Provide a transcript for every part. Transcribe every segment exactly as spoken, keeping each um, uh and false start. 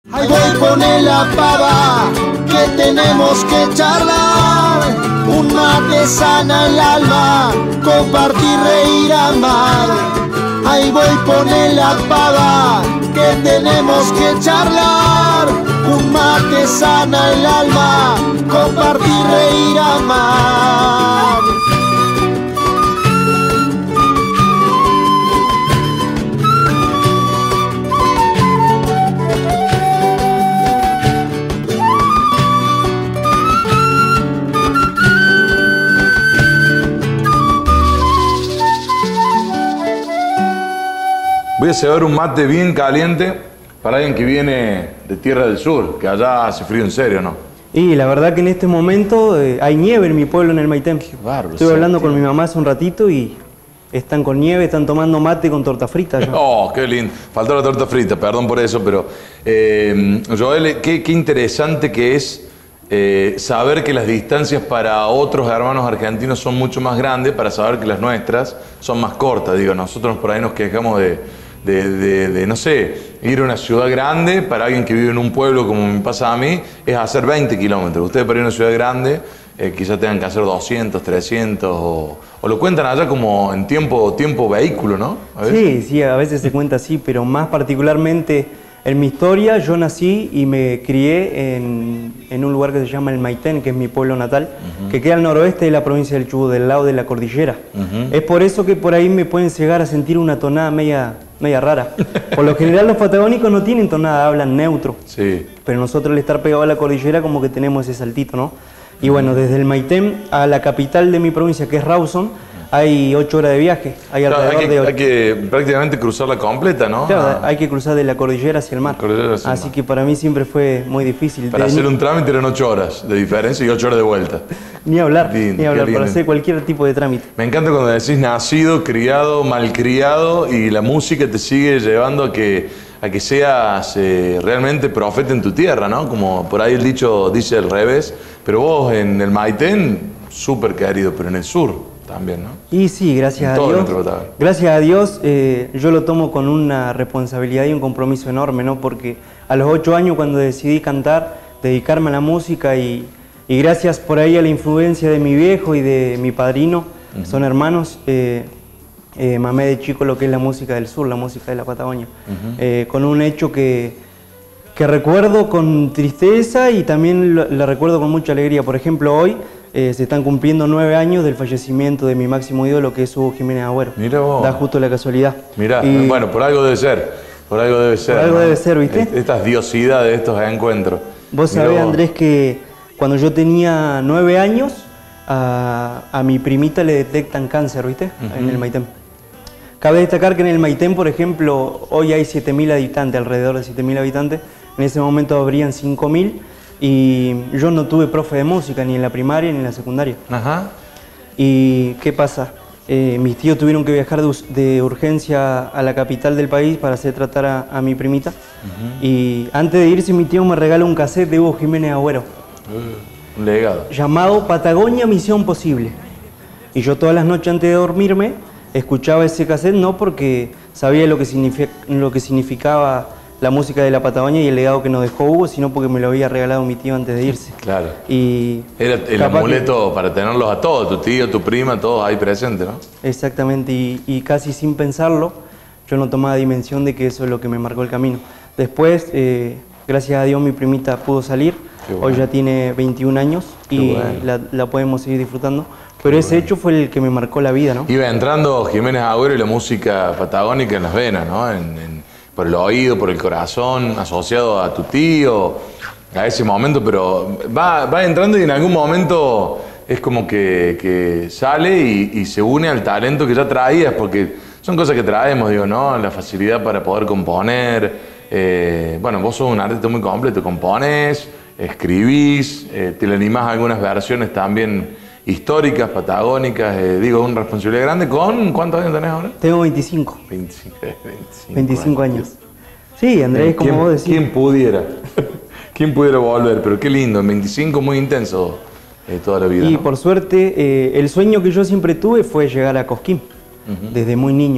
Ahí voy, pone la pava, que tenemos que charlar. Un mate sana el alma, compartir, reír, amar. Ahí voy, pone la pava, que tenemos que charlar. Un mate sana el alma, compartir, reír, amar. Voy a cebar un mate bien caliente para alguien que viene de Tierra del Sur, que allá hace frío en serio, ¿no? Y la verdad que en este momento eh, hay nieve en mi pueblo, en el Maitén. Qué bárbaro. Estuve hablando con mi mamá hace un ratito y están con nieve, están tomando mate con torta frita. Ya. Oh, qué lindo. Faltó la torta frita, perdón por eso, pero... Eh, Joel, qué, qué interesante que es eh, saber que las distancias para otros hermanos argentinos son mucho más grandes, para saber que las nuestras son más cortas. Digo, nosotros por ahí nos quejamos de... De, de, de, no sé, ir a una ciudad grande, para alguien que vive en un pueblo como me pasa a mí, es hacer veinte kilómetros. Ustedes para ir a una ciudad grande eh, quizás tengan que hacer doscientos, trescientos, o, o lo cuentan allá como en tiempo, tiempo vehículo, ¿no? Sí, sí, a veces se cuenta así, pero más particularmente en mi historia, yo nací y me crié en, en un lugar que se llama el Maitén, que es mi pueblo natal, uh-huh. que queda al noroeste de la provincia del Chubut, del lado de la cordillera. Uh-huh. Es por eso que por ahí me pueden llegar a sentir una tonada media... media rara. Por lo general los patagónicos no tienen tonada, hablan neutro. Sí. Pero nosotros al estar pegados a la cordillera como que tenemos ese saltito, ¿no? Y bueno, desde el Maitén a la capital de mi provincia, que es Rawson, hay ocho horas de viaje. Hay, claro, alrededor hay, que, de hay que prácticamente cruzarla completa, ¿no? Claro, ah. hay que cruzar de la cordillera hacia el mar. Hacia Así el mar. que para mí siempre fue muy difícil. Para de... hacer un trámite eran ocho horas de diferencia y ocho horas de vuelta. Ni hablar, lindo, ni hablar, para hacer cualquier tipo de trámite. Me encanta cuando decís nacido, criado, malcriado y la música te sigue llevando a que, a que seas eh, realmente profeta en tu tierra, ¿no? Como por ahí el dicho dice al revés, pero vos en el Maitén, súper querido, pero en el sur también, ¿no? Y sí, gracias a Dios. Gracias a Dios, eh, yo lo tomo con una responsabilidad y un compromiso enorme, ¿no? Porque a los ocho años cuando decidí cantar, dedicarme a la música y, y gracias por ahí a la influencia de mi viejo y de mi padrino, uh-huh. son hermanos, eh, eh, mamé de chico lo que es la música del sur, la música de la Patagonia, uh-huh. eh, con un hecho que, que recuerdo con tristeza y también la, la recuerdo con mucha alegría. Por ejemplo, hoy Eh, se están cumpliendo nueve años del fallecimiento de mi máximo ídolo, que es Hugo Jiménez Agüero. Mira vos. Da justo la casualidad. Mirá, y, bueno, por algo debe ser. Por algo debe ser. Por algo ¿no? debe ser, ¿viste? Estas diosidades, estos encuentros. Vos Mirá sabés, vos. Andrés, que cuando yo tenía nueve años, a, a mi primita le detectan cáncer, ¿viste? Uh-huh. En el Maitén. Cabe destacar que en el Maitén, por ejemplo, hoy hay siete mil habitantes, alrededor de siete mil habitantes. En ese momento habrían cinco mil. Y yo no tuve profe de música, ni en la primaria ni en la secundaria. Ajá. ¿Y qué pasa? Eh, mis tíos tuvieron que viajar de, de urgencia a la capital del país para hacer tratar a, a mi primita. Uh-huh. Y antes de irse, mi tío me regaló un cassette de Hugo Jiménez Agüero. Uh, un legado. Llamado Patagonia Misión Posible. Y yo todas las noches antes de dormirme escuchaba ese cassette, no porque sabía lo que, signific lo que significaba la música de la Patagonia y el legado que nos dejó Hugo, sino porque me lo había regalado mi tío antes de irse. Claro. Y era el amuleto que... para tenerlos a todos, tu tío, tu prima, todos ahí presentes, ¿no? Exactamente, y, y casi sin pensarlo, yo no tomaba dimensión de que eso es lo que me marcó el camino. Después, eh, gracias a Dios, mi primita pudo salir, bueno. Hoy ya tiene veintiún años Qué y bueno. la, la podemos seguir disfrutando. Pero Qué ese bueno. hecho fue el que me marcó la vida, ¿no? Iba entrando Jiménez Agüero y la música patagónica en las venas, ¿no? En, en... por el oído, por el corazón, asociado a tu tío, a ese momento, pero va, va entrando y en algún momento es como que, que sale y, y se une al talento que ya traías, porque son cosas que traemos, digo, ¿no? La facilidad para poder componer, eh, bueno, vos sos un artista muy completo, componés, escribís, eh, te le animás a algunas versiones también históricas, patagónicas, eh, digo, una responsabilidad grande. ¿Con cuántos años tenés ahora? Tengo veinticinco. veinticinco, veinticinco, veinticinco años. años. Sí, Andrés, como vos decís. ¿Quién pudiera? ¿Quién pudiera volver? Pero qué lindo, en veinticinco muy intenso eh, toda la vida. Y ¿no? por suerte, eh, el sueño que yo siempre tuve fue llegar a Cosquín, uh-huh. desde muy niño.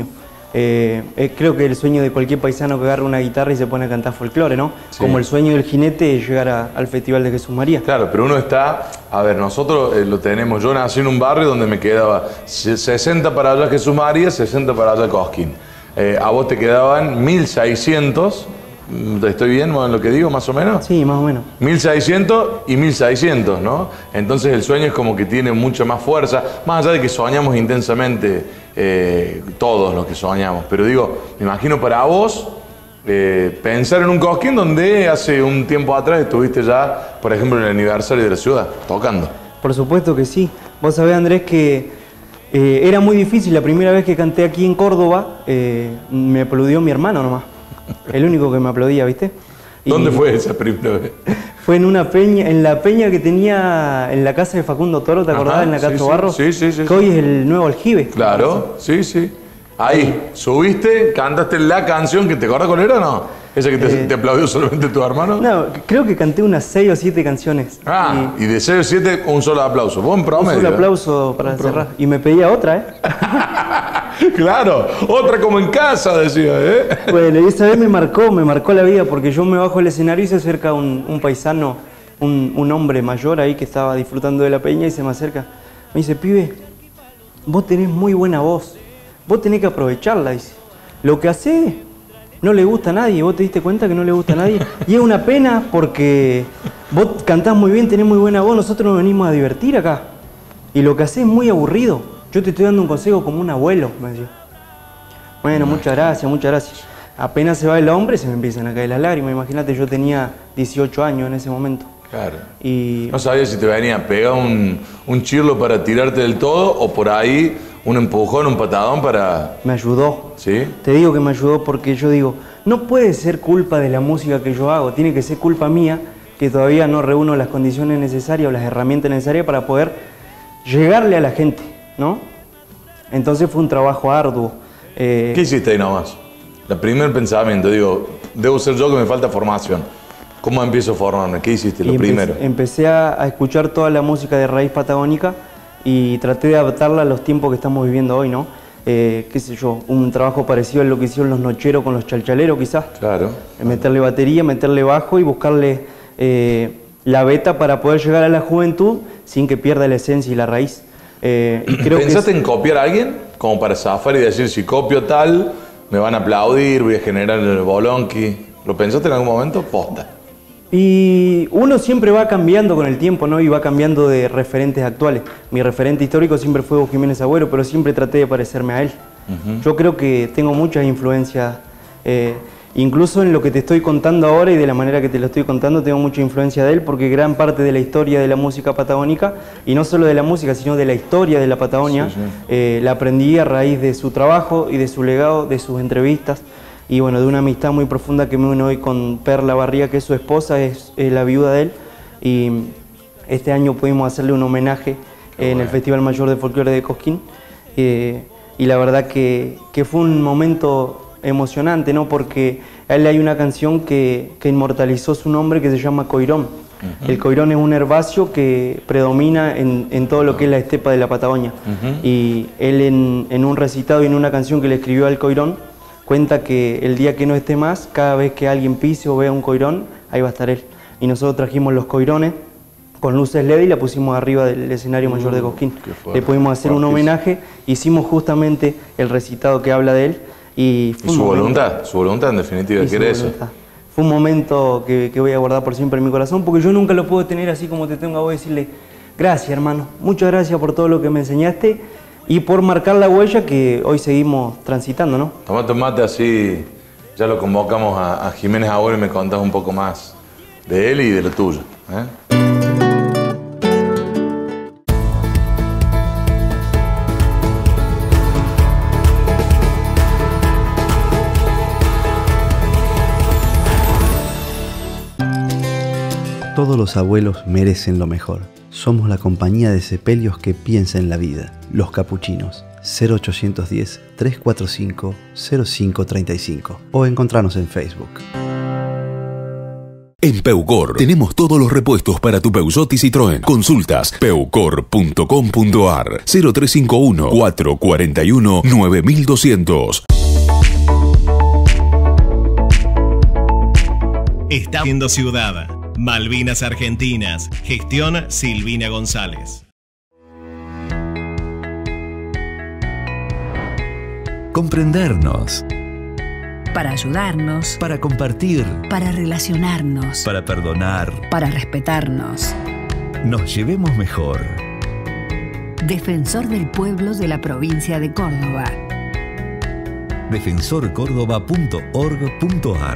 Eh, eh, creo que el sueño de cualquier paisano que agarra una guitarra y se pone a cantar folclore, ¿no? Sí. Como el sueño del jinete es llegar a, al Festival de Jesús María. Claro, pero uno está, a ver, nosotros eh, lo tenemos, yo nací en un barrio donde me quedaba sesenta para allá Jesús María, sesenta para allá Cosquín. Eh, a vos te quedaban mil seiscientos, ¿estoy bien en lo que digo más o menos? Sí, más o menos. mil seiscientos y mil seiscientos, ¿no? Entonces el sueño es como que tiene mucha más fuerza, más allá de que soñamos intensamente eh, todos los que soñamos. Pero digo, me imagino para vos eh, pensar en un Cosquín donde hace un tiempo atrás estuviste ya, por ejemplo, en el aniversario de la ciudad, tocando. Por supuesto que sí. Vos sabés, Andrés, que eh, era muy difícil. La primera vez que canté aquí en Córdoba, eh, me aplaudió mi hermano nomás. El único que me aplaudía, ¿viste? Y ¿dónde fue esa primera vez? Fue en una peña, en la peña que tenía en la casa de Facundo Toro, ¿te acordás? Ajá, En la Castro sí, sí, Barro. sí, sí, sí, que sí. hoy es el nuevo aljibe. Claro, sí, sí. Ahí, subiste, cantaste la canción, que te acuerdas cuál era o no? ¿Esa que te, Eh, te aplaudió solamente tu hermano? No, creo que canté unas seis o siete canciones. Ah, y, de seis o siete, un solo aplauso. Buen Un promedio. solo ¿eh? aplauso para cerrar. Y me pedía otra, ¿eh? Claro, otra como en casa, decía, ¿eh? Bueno, y esa vez me marcó, me marcó la vida, porque yo me bajo del escenario y se acerca un, un paisano, un, un hombre mayor ahí que estaba disfrutando de la peña y se me acerca. Me dice, pibe, vos tenés muy buena voz, vos tenés que aprovecharla, dice. Lo que hacés no le gusta a nadie, vos te diste cuenta que no le gusta a nadie. Y es una pena porque vos cantás muy bien, tenés muy buena voz, nosotros nos venimos a divertir acá. Y lo que hacés es muy aburrido. Yo te estoy dando un consejo como un abuelo, me decía. Bueno, muchas gracias, muchas gracias. Apenas se va el hombre, se me empiezan a caer las lágrimas. Imagínate, yo tenía dieciocho años en ese momento. Claro. Y No sabía si te venía a pegar un, un chirlo para tirarte del todo o por ahí un empujón, un patadón para... me ayudó. ¿Sí? Te digo que me ayudó porque yo digo, no puede ser culpa de la música que yo hago, tiene que ser culpa mía que todavía no reúno las condiciones necesarias o las herramientas necesarias para poder llegarle a la gente, ¿no? Entonces fue un trabajo arduo. Eh, ¿Qué hiciste ahí nomás? El primer pensamiento, digo, debo ser yo que me falta formación. ¿Cómo empiezo a formarme? ¿Qué hiciste? Lo y empe- primero. Empecé a, a escuchar toda la música de raíz patagónica y traté de adaptarla a los tiempos que estamos viviendo hoy, ¿no? Eh, qué sé yo, un trabajo parecido a lo que hicieron los nocheros con los chalchaleros quizás. Claro. Meterle batería, meterle bajo y buscarle eh, la beta para poder llegar a la juventud sin que pierda la esencia y la raíz. Eh, y creo ¿Pensaste que es- en copiar a alguien? Como para zafar y decir, si copio tal, me van a aplaudir, voy a generar el bolonqui. ¿Lo pensaste en algún momento? Posta. Y uno siempre va cambiando con el tiempo, ¿no? Y va cambiando de referentes actuales. Mi referente histórico siempre fue Hugo Jiménez Agüero, pero siempre traté de parecerme a él. Uh-huh. Yo creo que tengo muchas influencias, eh, incluso en lo que te estoy contando ahora y de la manera que te lo estoy contando, tengo mucha influencia de él, porque gran parte de la historia de la música patagónica, y no solo de la música, sino de la historia de la Patagonia, sí, sí. Eh, la aprendí a raíz de su trabajo y de su legado, de sus entrevistas. Y bueno, de una amistad muy profunda que me une hoy con Perla Barría, que es su esposa, es, es la viuda de él. Y este año pudimos hacerle un homenaje eh, en el Festival Mayor de Folclore de Cosquín. Eh, y la verdad que, que fue un momento emocionante, ¿no? Porque a él hay una canción que, que inmortalizó su nombre que se llama Coirón. Uh-huh. El coirón es un herbacio que predomina en, en todo lo que es la estepa de la Patagonia. Uh-huh. Y él en, en un recitado y en una canción que le escribió al coirón, cuenta que el día que no esté más, cada vez que alguien pise o vea un coirón, ahí va a estar él. Y nosotros trajimos los coirones con luces L E D y la pusimos arriba del escenario mayor de Cosquín. Le pudimos hacer un homenaje, hicimos justamente el recitado que habla de él. Y, fue ¿Y su momento, voluntad, su voluntad en definitiva, que era eso. Fue un momento que, que voy a guardar por siempre en mi corazón, porque yo nunca lo puedo tener así como te tengo a vos, decirle, gracias hermano, muchas gracias por todo lo que me enseñaste. Y por marcar la huella que hoy seguimos transitando, ¿no? Tomá tomate así, ya lo convocamos a, a Jiménez Agüero y me contás un poco más de él y de lo tuyo, ¿eh? Todos los abuelos merecen lo mejor. Somos la compañía de sepelios que piensa en la vida. Los Capuchinos. cero ochocientos diez, trescientos cuarenta y cinco, cero cinco treinta y cinco o encontrarnos en Facebook. En Peucor tenemos todos los repuestos para tu Peugeot y Citroën. Consultas peucor punto com punto ar cero tres cinco uno, cuatro cuatro uno, nueve mil doscientos. está haciendo ciudad. Malvinas Argentinas. Gestión Silvina González. Comprendernos. Para ayudarnos. Para compartir. Para relacionarnos. Para perdonar. Para respetarnos. Nos llevemos mejor. Defensor del Pueblo de la Provincia de Córdoba. defensor córdoba punto org punto ar.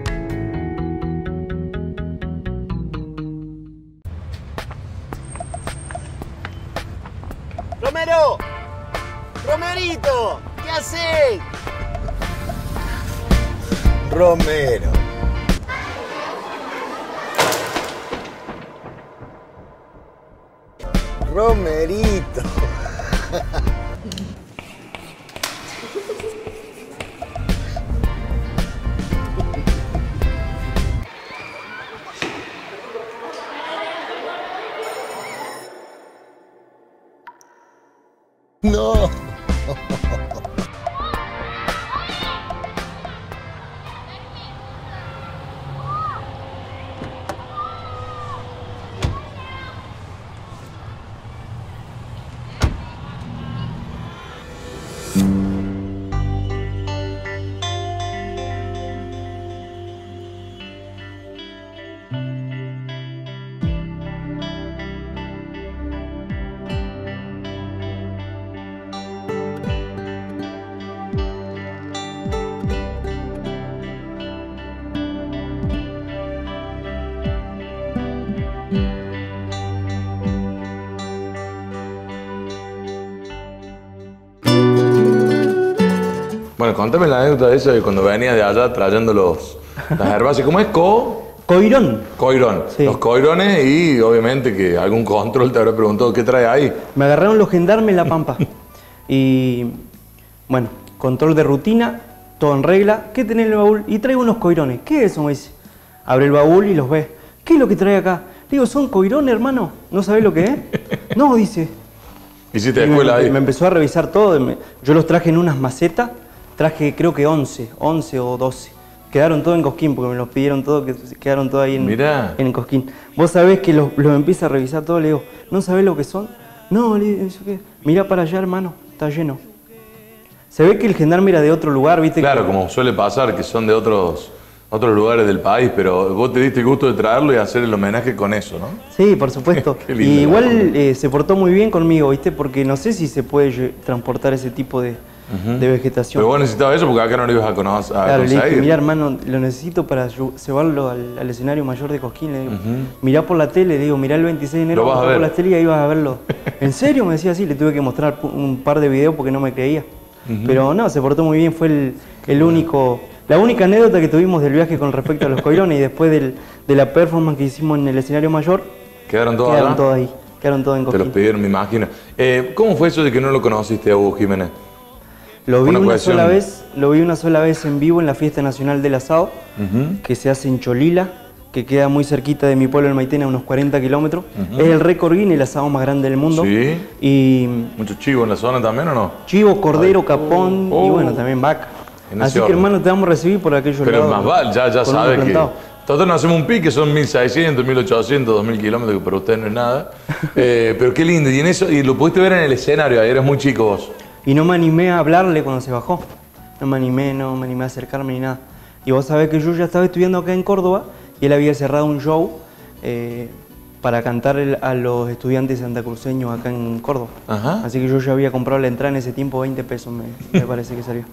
¡Romero! ¡Romerito! ¿Qué haces? Romero. Romerito. No. Bueno, contame la anécdota de esa de cuando venías de allá trayendo los, las herbáceas. ¿Cómo es? Co... Coirón. Coirón. Sí. Los coirones y obviamente que algún control te habrá preguntado qué trae ahí. Me agarraron los gendarmes en La Pampa. Y bueno, control de rutina, todo en regla. ¿Qué tenés en el baúl? Y traigo unos coirones. ¿Qué es eso? Me dice. Abre el baúl y los ve. ¿Qué es lo que trae acá? Le digo, ¿son coirones, hermano? ¿No sabés lo que es? No, dice. ¿Hiciste Y escuela me, ahí? me empezó a revisar todo. Me, yo los traje en unas macetas. Traje creo que once, once o doce. Quedaron todos en Cosquín, porque me los pidieron todos, que quedaron todos ahí en, Mirá. en Cosquín. Vos sabés que los, los empieza a revisar todo, le digo, ¿no sabés lo que son? No, le digo, ¿qué? Mirá para allá, hermano, está lleno. Se ve que el gendarme era de otro lugar, ¿viste? Claro, que... como suele pasar, que son de otros, otros lugares del país, pero vos te diste el gusto de traerlo y hacer el homenaje con eso, ¿no? Sí, por supuesto. Qué lindo, Y igual eh, se portó muy bien conmigo, ¿viste? Porque no sé si se puede transportar ese tipo de... Uh-huh. de vegetación. Pero vos necesitabas eso porque acá no lo ibas a, conocer, a claro, conseguir. Le dije, mirá, hermano, lo necesito para llevarlo al, al escenario mayor de Cosquín. Le digo, uh-huh. Mirá por la tele, le digo, mirá el veintiséis de enero, vas a ver. por la tele y ahí vas a verlo. ¿En serio? Me decía así, le tuve que mostrar un par de videos porque no me creía. Uh-huh. Pero no, se portó muy bien, fue el, el único, la única anécdota que tuvimos del viaje con respecto a los coirones y después del, de la performance que hicimos en el escenario mayor. ¿Quedaron todos Quedaron allá? todos ahí, quedaron todos en Cosquín. Te los pidieron, me imagino. Eh, ¿Cómo fue eso de que no lo conociste a Hugo Jiménez? Lo vi una, una cuestión... sola vez, lo vi una sola vez en vivo en la Fiesta Nacional del Asado, uh-huh. que se hace en Cholila, que queda muy cerquita de mi pueblo, el Maitena, a unos cuarenta kilómetros. Uh-huh. Es el récord Guinness, el asado más grande del mundo. Sí. Y ¿mucho chivo en la zona también o no? Chivo, cordero, Ay. capón oh. y bueno, también vaca. Así orden. Que hermano, te vamos a recibir por aquellos Pero lados. Pero más vale, ya, ya sabes que... Nosotros nos hacemos un pique, son mil seiscientos, mil ochocientos, dos mil kilómetros, que para ustedes no es nada. eh, pero qué lindo, y en eso, y lo pudiste ver en el escenario, ahí eras muy chico vos. Y no me animé a hablarle cuando se bajó. No me animé, no me animé a acercarme ni nada. Y vos sabés que yo ya estaba estudiando acá en Córdoba y él había cerrado un show eh, para cantar el, a los estudiantes santacruceños acá en Córdoba. Ajá. Así que yo ya había comprado la entrada en ese tiempo, veinte pesos me, me parece que salió.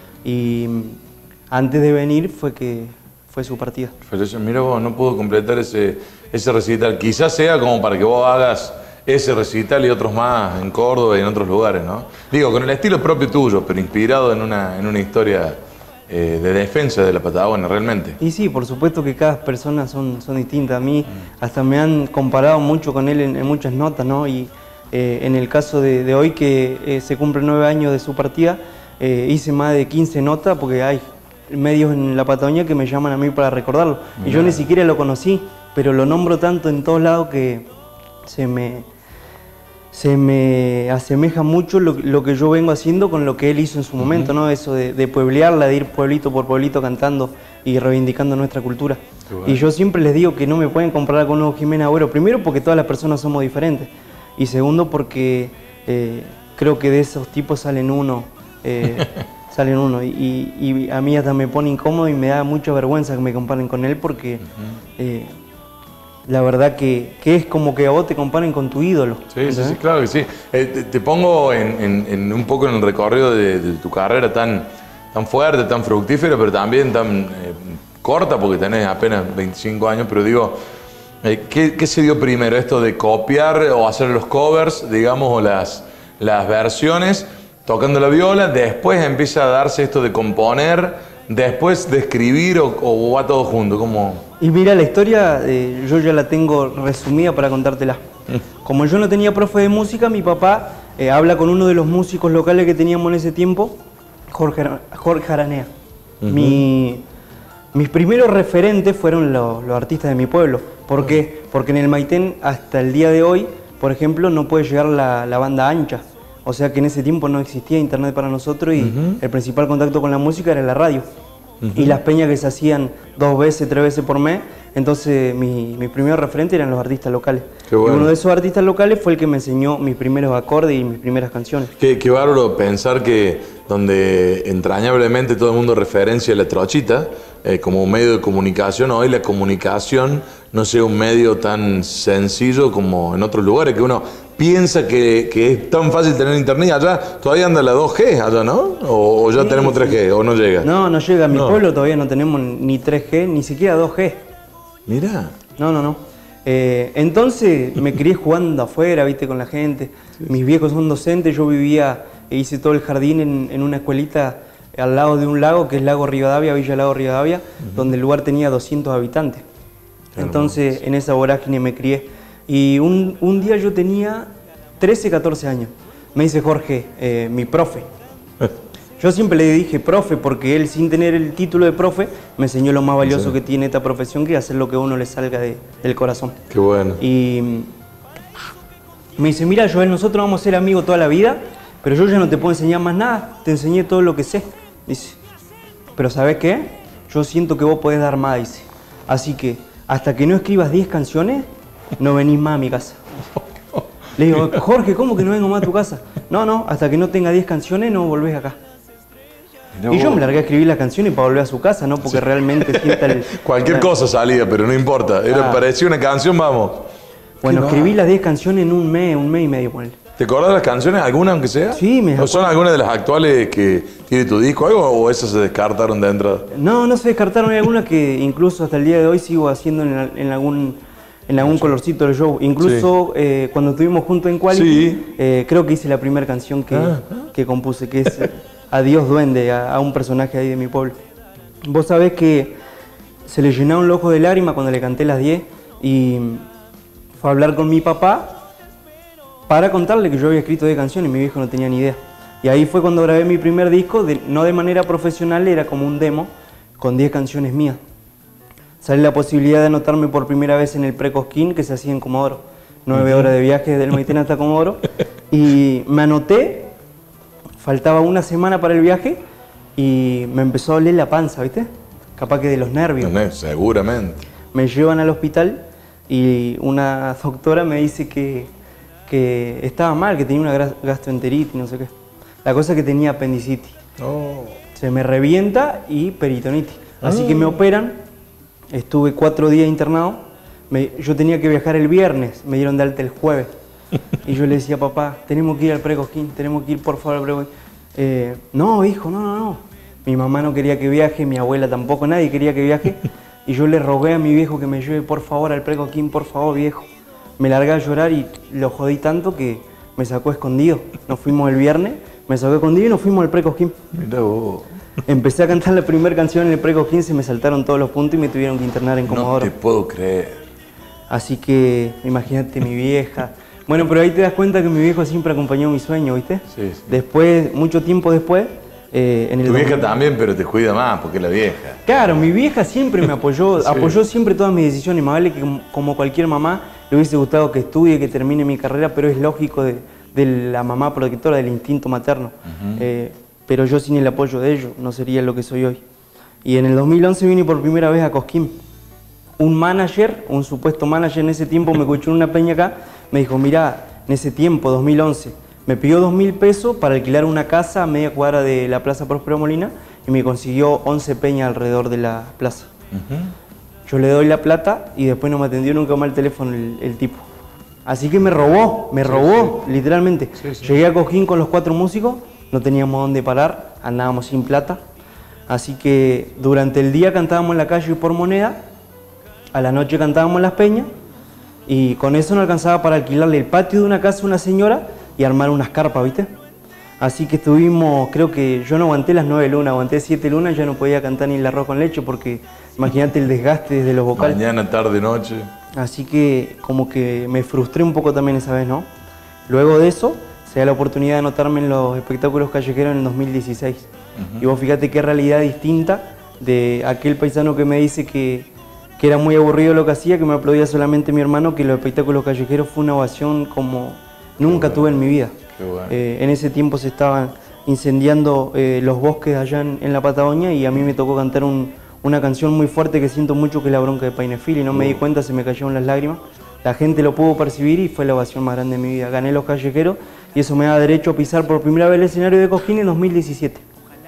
Y antes de venir fue que fue su partida. Pero mira vos, no pudo completar ese, ese recital. Quizás sea como para que vos hagas ese recital y otros más en Córdoba y en otros lugares, ¿no? Digo, con el estilo propio tuyo, pero inspirado en una, en una historia eh, de defensa de la Patagonia, realmente. Y sí, por supuesto que cada persona son, son distintas. A mí mm. hasta me han comparado mucho con él en, en muchas notas, ¿no? Y eh, en el caso de, de hoy, que eh, se cumplen nueve años de su partida, eh, hice más de quince notas porque hay medios en la Patagonia que me llaman a mí para recordarlo. Mirá. Y yo ni siquiera lo conocí, pero lo nombro tanto en todos lados que se me... se me asemeja mucho lo, lo que yo vengo haciendo con lo que él hizo en su momento, uh-huh. ¿no? Eso de, de pueblearla, de ir pueblito por pueblito cantando y reivindicando nuestra cultura. Bueno. Y yo siempre les digo que no me pueden comparar con un Jimena Agüero, primero porque todas las personas somos diferentes, y segundo porque eh, creo que de esos tipos salen uno, eh, salen uno, y, y a mí hasta me pone incómodo y me da mucha vergüenza que me comparen con él porque uh-huh. eh, la verdad que, que es como que a vos te comparen con tu ídolo. Sí, sí, sí, claro que sí. Eh, te, te pongo en, en, en un poco en el recorrido de, de tu carrera tan, tan fuerte, tan fructífera, pero también tan eh, corta, porque tenés apenas veinticinco años, pero digo, eh, ¿qué, ¿qué se dio primero? ¿Esto de copiar o hacer los covers, digamos, o las, las versiones, tocando la viola? Después empieza a darse esto de componer, después de escribir, o, o va todo junto, ¿cómo? Y mira, la historia eh, yo ya la tengo resumida para contártela. Como yo no tenía profe de música, mi papá eh, habla con uno de los músicos locales que teníamos en ese tiempo, Jorge, Jorge Aranea. Uh-huh. Mi, mis primeros referentes fueron los, los artistas de mi pueblo. ¿Por qué? Porque en el Maitén, hasta el día de hoy, por ejemplo, no puede llegar la, la banda ancha. O sea que en ese tiempo no existía internet para nosotros y uh-huh. el principal contacto con la música era la radio. Uh-huh. Y las peñas que se hacían dos veces, tres veces por mes. Entonces mi, mi primer referente eran los artistas locales. Qué bueno. Y uno de esos artistas locales fue el que me enseñó mis primeros acordes y mis primeras canciones. Qué, qué bárbaro pensar que donde entrañablemente todo el mundo referencia la trochita eh, como un medio de comunicación, hoy la comunicación no sea un medio tan sencillo como en otros lugares, que uno piensa que, que es tan fácil tener internet. Allá todavía anda la dos G, allá, ¿no? O, o ya sí, tenemos tres G, o no llega. No, no llega. En mi no. pueblo todavía no tenemos ni tres G, ni siquiera dos G. Mirá. No, no, no. Eh, entonces me crié jugando afuera, viste, con la gente. Sí. Mis viejos son docentes, yo vivía e hice todo el jardín en, en una escuelita al lado de un lago, que es Lago Rivadavia, Villa Lago Rivadavia, uh-huh. donde el lugar tenía doscientos habitantes. Qué Entonces hermoso. En esa vorágine me crié. Y un, un día yo tenía trece, catorce años. Me dice Jorge, eh, mi profe. Yo siempre le dije profe porque él, sin tener el título de profe, me enseñó lo más valioso sí. que tiene esta profesión, que es hacer lo que a uno le salga de, del corazón. Qué bueno. Y me dice, mira Joel, nosotros vamos a ser amigos toda la vida, pero yo ya no te puedo enseñar más nada, te enseñé todo lo que sé. Dice, pero ¿sabes qué? Yo siento que vos podés dar más, dice. Así que hasta que no escribas diez canciones, no venís más a mi casa. Le digo, Jorge, ¿cómo que no vengo más a tu casa? No, no, hasta que no tenga diez canciones no volvés acá. No. Y yo me largué a escribir las canciones para volver a su casa, ¿no? Porque sí. realmente sienta el... Cualquier cosa salía, pero no importa. Era, ah. parecía una canción, vamos. Bueno, escribí las diez canciones en un mes, un mes y medio con él. ¿Te acordás de las canciones, alguna aunque sea? Sí, me acuerdo. ¿O son algunas de las actuales que tiene tu disco algo, o esas se descartaron de entrada? No, no se descartaron. Hay algunas que incluso hasta el día de hoy sigo haciendo en, en algún... en algún colorcito del show. Incluso sí. eh, cuando estuvimos juntos en Quality, sí. eh, creo que hice la primera canción que, ah. que compuse, que es Adiós Duende, a, a un personaje ahí de mi pueblo. Vos sabés que se le llenaron los ojos de lágrimas cuando le canté las diez y fue a hablar con mi papá para contarle que yo había escrito diez canciones y mi viejo no tenía ni idea. Y ahí fue cuando grabé mi primer disco, de, no de manera profesional, era como un demo con diez canciones mías. Sale la posibilidad de anotarme por primera vez en el Pre-Cosquín, que se hacía en Comodoro. Nueve horas de viaje desde el Maitén hasta Comodoro. Y me anoté, faltaba una semana para el viaje y me empezó a doler la panza, ¿viste? Capaz que de los nervios. Seguramente. Me llevan al hospital y una doctora me dice que, que estaba mal, que tenía una gastroenteritis, no sé qué. La cosa es que tenía apendicitis. Oh. Se me revienta y peritonitis. Así oh. que me operan. Estuve cuatro días internado, me, yo tenía que viajar el viernes, me dieron de alta el jueves. Y yo le decía, papá, tenemos que ir al Pre-Cosquín, tenemos que ir por favor al Pre-Cosquín. Eh, no, hijo, no, no, no. Mi mamá no quería que viaje, mi abuela tampoco, nadie quería que viaje. Y yo le rogué a mi viejo que me lleve por favor al Pre-Cosquín, por favor, viejo. Me largué a llorar y lo jodí tanto que me sacó escondido. Nos fuimos el viernes, me sacó escondido y nos fuimos al Pre-Cosquín. Mirá vos. Empecé a cantar la primera canción en el Pre-Cosquín, se me saltaron todos los puntos y me tuvieron que internar en Comodoro. No te puedo creer. Así que, imagínate mi vieja. Bueno, pero ahí te das cuenta que mi viejo siempre acompañó mi sueño, ¿viste? Sí, sí. Después, mucho tiempo después... Eh, en el tu vieja dos mil... también, pero te cuida más, porque es la vieja. Claro, mi vieja siempre me apoyó, sí. apoyó siempre todas mis decisiones. Más vale que como cualquier mamá le hubiese gustado que estudie, que termine mi carrera, pero es lógico de, de la mamá protectora, del instinto materno. Uh-huh. eh, Pero yo sin el apoyo de ellos no sería lo que soy hoy. Y en el dos mil once vine por primera vez a Cosquín. Un manager, un supuesto manager en ese tiempo me escuchó en una peña acá, me dijo, mirá, en ese tiempo, dos mil once, me pidió dos mil pesos para alquilar una casa a media cuadra de la Plaza Próspero Molina y me consiguió once peñas alrededor de la plaza. Uh-huh. Yo le doy la plata y después no me atendió nunca más el teléfono el, el tipo. Así que me robó, me sí, robó, sí. literalmente. Sí, sí. Llegué a Cosquín con los cuatro músicos, no teníamos dónde parar, andábamos sin plata. Así que durante el día cantábamos en la calle y por moneda, a la noche cantábamos en las peñas y con eso no alcanzaba para alquilarle el patio de una casa a una señora y armar unas carpas, ¿viste? Así que estuvimos, creo que yo no aguanté las nueve lunas, aguanté siete lunas, ya no podía cantar ni el arroz con leche porque imagínate el desgaste desde los vocales. Mañana, tarde, noche. Así que como que me frustré un poco también esa vez, ¿no? Luego de eso, se da la oportunidad de anotarme en los espectáculos callejeros en el dos mil dieciséis. Uh-huh. Y vos fíjate qué realidad distinta de aquel paisano que me dice que, que era muy aburrido lo que hacía, que me aplaudía solamente mi hermano, que los espectáculos callejeros fue una ovación como nunca tuve en mi vida. Qué bueno. eh, en ese tiempo se estaban incendiando eh, los bosques allá en, en la Patagonia y a mí me tocó cantar un, una canción muy fuerte que siento mucho, que es La Bronca de Painefil, y no uh. me di cuenta, se me cayeron las lágrimas. La gente lo pudo percibir y fue la ovación más grande de mi vida. Gané los callejeros y eso me da derecho a pisar por primera vez el escenario de Cosquín en dos mil diecisiete.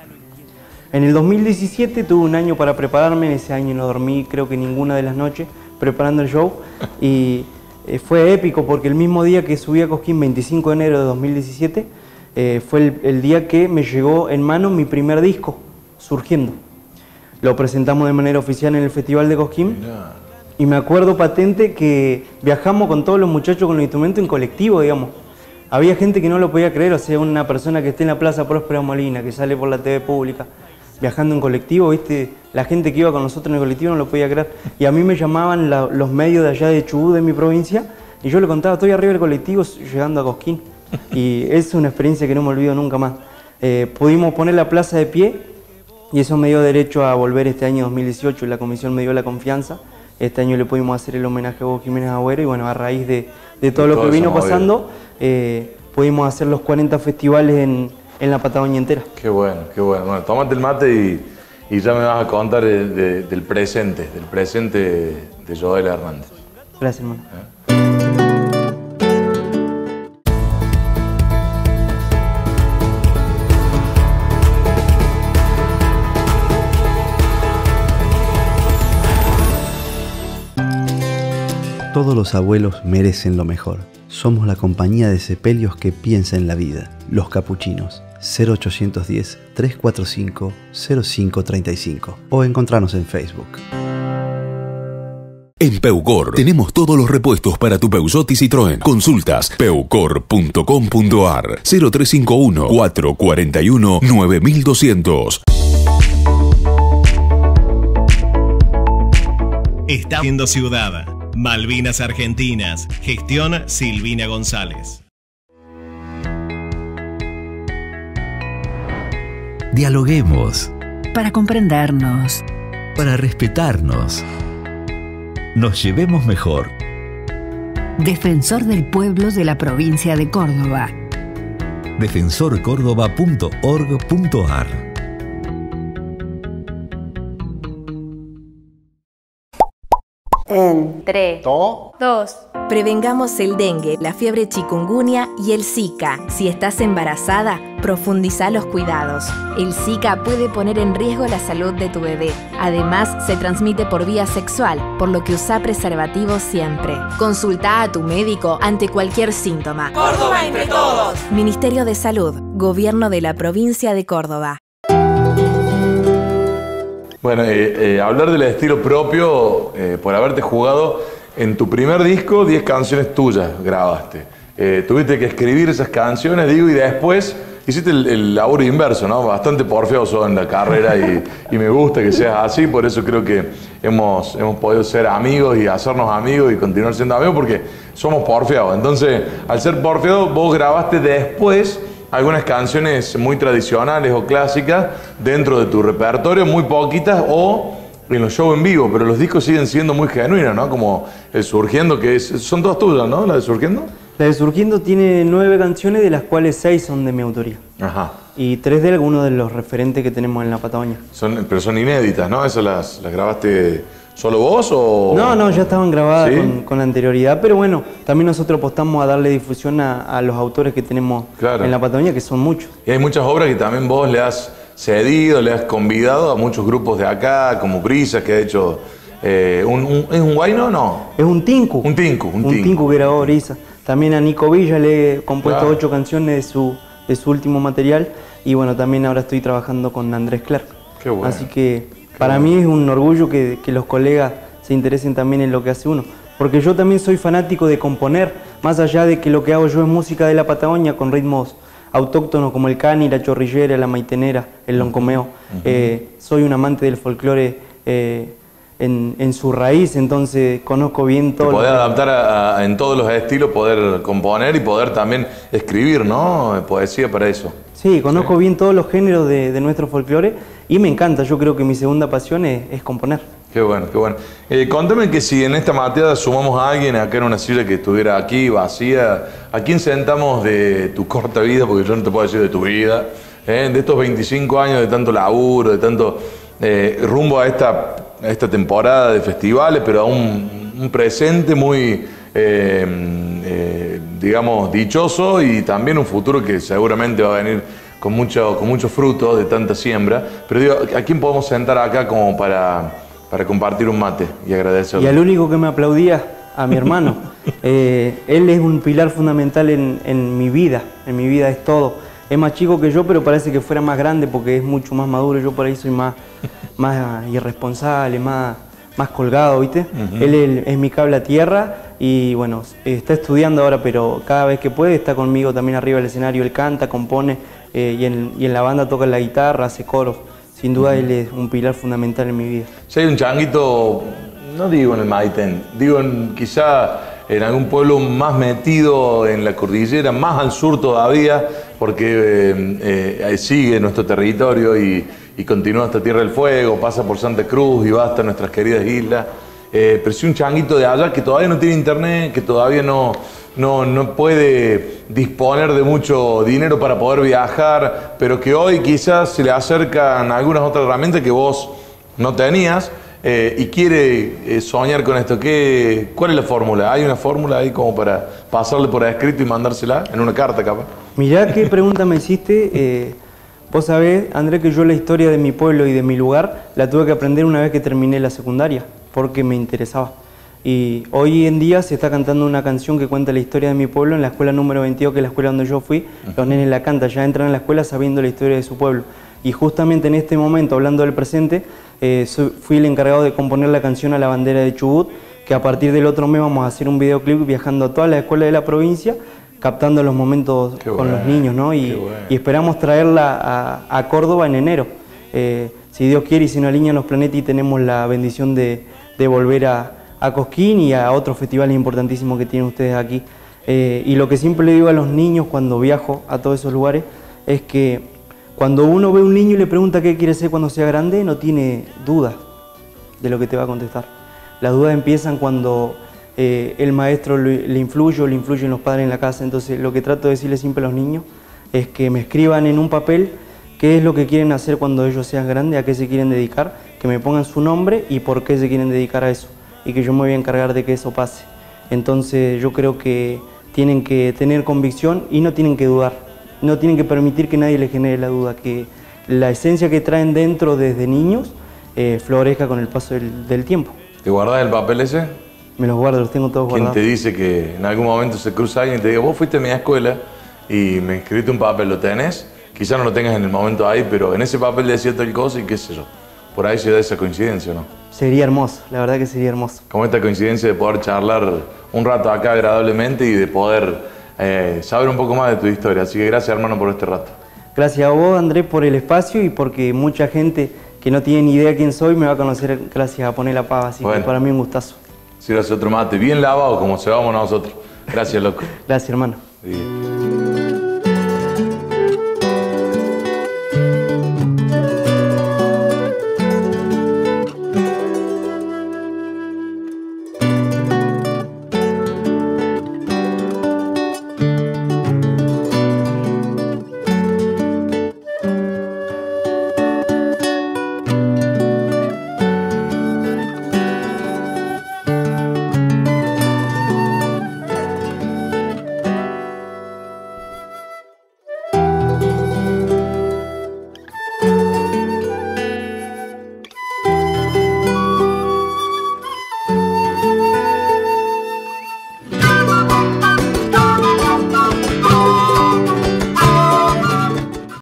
En el dos mil diecisiete tuve un año para prepararme, en ese año no dormí creo que ninguna de las noches preparando el show y eh, fue épico porque el mismo día que subí a Cosquín, veinticinco de enero de dos mil diecisiete, eh, fue el, el día que me llegó en mano mi primer disco, Surgiendo. Lo presentamos de manera oficial en el Festival de Cosquín y me acuerdo patente que viajamos con todos los muchachos con los instrumentos en colectivo, digamos. Había gente que no lo podía creer, o sea, una persona que esté en la Plaza Próspero Molina, que sale por la T V pública, viajando en colectivo, ¿viste? La gente que iba con nosotros en el colectivo no lo podía creer. Y a mí me llamaban la, los medios de allá de Chubut, de mi provincia, y yo le contaba, estoy arriba del colectivo llegando a Cosquín. Y es una experiencia que no me olvido nunca más. Eh, pudimos poner la plaza de pie, y eso me dio derecho a volver este año dos mil dieciocho, y la comisión me dio la confianza. Este año le pudimos hacer el homenaje a Hugo Jiménez Agüero, y bueno, a raíz de, de todo de lo todo que vino pasando, eh, pudimos hacer los cuarenta festivales en... en la Patagonia entera. Qué bueno, qué bueno. Bueno, tómate el mate y, y ya me vas a contar de, de, del presente, del presente de Joel Hernández. Gracias, hermano. ¿Eh? Todos los abuelos merecen lo mejor. Somos la compañía de sepelios que piensa en la vida. Los Capuchinos. cero ochocientos diez, trescientos cuarenta y cinco, cero cinco treinta y cinco o encontrarnos en Facebook. En Peucor tenemos todos los repuestos para tu Peugeot y Citroën. Consultas peucor punto com punto ar cero tres cinco uno, cuatro cuatro uno, nueve dos cero cero. Está viendo Ciudad. Malvinas Argentinas. Gestión Silvina González. Dialoguemos. Para comprendernos. Para respetarnos. Nos llevemos mejor. Defensor del Pueblo de la Provincia de Córdoba. defensor córdoba punto org punto ar. En tres, dos, Prevengamos el dengue, la fiebre chikungunya y el Zika. Si estás embarazada, profundiza los cuidados. El Zika puede poner en riesgo la salud de tu bebé. Además, se transmite por vía sexual, por lo que usa preservativo siempre. Consulta a tu médico ante cualquier síntoma. ¡Córdoba entre todos! Ministerio de Salud, Gobierno de la Provincia de Córdoba. Bueno, eh, eh, hablar del estilo propio, eh, por haberte jugado en tu primer disco, diez canciones tuyas grabaste. Eh, tuviste que escribir esas canciones, digo, y después hiciste el, el laburo inverso, ¿no? Bastante porfioso en la carrera y, y me gusta que seas así, por eso creo que hemos, hemos podido ser amigos y hacernos amigos y continuar siendo amigos porque somos porfiados. Entonces, al ser porfiado, vos grabaste después algunas canciones muy tradicionales o clásicas dentro de tu repertorio, muy poquitas, o en los shows en vivo, pero los discos siguen siendo muy genuinos, ¿no? Como el Surgiendo, que es, son todas tuyas, ¿no? La de Surgiendo. La de Surgiendo tiene nueve canciones, de las cuales seis son de mi autoría. Ajá. Y tres de algunos de los referentes que tenemos en la Patagonia. Son, pero son inéditas, ¿no? ¿Esas las, las grabaste solo vos o...? No, no, ya estaban grabadas, ¿sí?, con, con anterioridad, pero bueno, también nosotros apostamos a darle difusión a, a los autores que tenemos, claro, en la Patagonia, que son muchos. Y hay muchas obras que también vos le has cedido, le has convidado a muchos grupos de acá, como Brisas, que ha hecho... Eh, un, un, ¿Es un guayno o no? Es un tinku. Un tinku, un, un tinku. tinku que grabó Brisas. También a Nico Villa le he compuesto claro. ocho canciones de su, de su último material. Y bueno, también ahora estoy trabajando con Andrés Clark. Qué bueno. Así que Qué para bueno. mí es un orgullo que, que los colegas se interesen también en lo que hace uno. Porque yo también soy fanático de componer, más allá de que lo que hago yo es música de la Patagonia con ritmos autóctonos como el cani, la chorrillera, la maitenera, el loncomeo. Uh-huh. eh, soy un amante del folclore eh, en, en su raíz, entonces conozco bien todo. Poder lo que... adaptar a, a, en todos los estilos, poder componer y poder también escribir, ¿no? Poesía para eso. Sí, conozco sí. bien todos los géneros de, de nuestro folclore y me encanta. Yo creo que mi segunda pasión es, es componer. Qué bueno, qué bueno. Eh, contame que si en esta mateada sumamos a alguien acá en una silla que estuviera aquí vacía, ¿a quién sentamos de tu corta vida? Porque yo no te puedo decir de tu vida, ¿eh? De estos veinticinco años de tanto laburo, de tanto eh, rumbo a esta, a esta temporada de festivales, pero a un, un presente muy, eh, eh, digamos, dichoso y también un futuro que seguramente va a venir con mucho, con mucho fruto de tanta siembra. Pero digo, ¿a quién podemos sentar acá como para... para compartir un mate y agradecerle? Y al único que me aplaudía, a mi hermano. eh, él es un pilar fundamental en, en mi vida, en mi vida es todo. Es más chico que yo, pero parece que fuera más grande porque es mucho más maduro. Yo por ahí soy más, más irresponsable, más, más colgado, ¿viste? Uh-huh. Él es, es mi cable a tierra y bueno, está estudiando ahora, pero cada vez que puede está conmigo también arriba del escenario. Él canta, compone eh, y, en, y en la banda toca la guitarra, hace coros. Sin duda él es un pilar fundamental en mi vida. Si hay un changuito, no digo en el Maitén, digo en, quizá en algún pueblo más metido en la cordillera, más al sur todavía, porque eh, eh, sigue nuestro territorio y, y continúa hasta Tierra del Fuego, pasa por Santa Cruz y va hasta nuestras queridas islas. Eh, pero si un changuito de allá que todavía no tiene internet, que todavía no... No, no puede disponer de mucho dinero para poder viajar, pero que hoy quizás se le acercan algunas otras herramientas que vos no tenías eh, y quiere eh, soñar con esto. ¿Qué, ¿Cuál es la fórmula? ¿Hay una fórmula ahí como para pasarle por escrito y mandársela en una carta capaz? Mirá qué pregunta me hiciste. Eh, vos sabés, Andrés, que yo la historia de mi pueblo y de mi lugar la tuve que aprender una vez que terminé la secundaria, porque me interesaba. Y hoy en día se está cantando una canción que cuenta la historia de mi pueblo en la escuela número veintidós, que es la escuela donde yo fui. Los nenes la cantan, ya entran a la escuela sabiendo la historia de su pueblo. Y justamente en este momento, hablando del presente, eh, soy, fui el encargado de componer la canción A la bandera de Chubut, que a partir del otro mes vamos a hacer un videoclip viajando a todas las escuelas de la provincia, captando los momentos Qué con bueno. los niños, ¿no? Y, bueno. y esperamos traerla a, a Córdoba en enero. Eh, si Dios quiere y si no alinean los planetas y tenemos la bendición de, de volver a... a Cosquín y a otros festivales importantísimos que tienen ustedes aquí. Eh, y lo que siempre le digo a los niños cuando viajo a todos esos lugares es que cuando uno ve a un niño y le pregunta qué quiere ser cuando sea grande, no tiene dudas de lo que te va a contestar. Las dudas empiezan cuando eh, el maestro le, le influye o le influyen los padres en la casa. Entonces lo que trato de decirle siempre a los niños es que me escriban en un papel qué es lo que quieren hacer cuando ellos sean grandes, a qué se quieren dedicar, que me pongan su nombre y por qué se quieren dedicar a eso. Y que yo me voy a encargar de que eso pase. Entonces yo creo que tienen que tener convicción y no tienen que dudar. No tienen que permitir que nadie les genere la duda, que la esencia que traen dentro desde niños eh, florezca con el paso del, del tiempo. ¿Te guardas el papel ese? Me los guardo, los tengo todos guardados. ¿Quién te dice que en algún momento se cruza alguien y te diga, vos fuiste a mi escuela y me escribiste un papel, ¿lo tenés? Quizás no lo tengas en el momento ahí, pero en ese papel decía tal cosa y qué sé yo. Por ahí se da esa coincidencia, ¿no? Sería hermoso, la verdad que sería hermoso. Como esta coincidencia de poder charlar un rato acá agradablemente y de poder eh, saber un poco más de tu historia. Así que gracias, hermano, por este rato. Gracias a vos, Andrés, por el espacio y porque mucha gente que no tiene ni idea quién soy me va a conocer gracias a Poné la Pava. Así bueno, que para mí un gustazo. Sí, gracias, otro mate. Bien lavado, como se vamos nosotros. Gracias, loco. Gracias, hermano. Bien.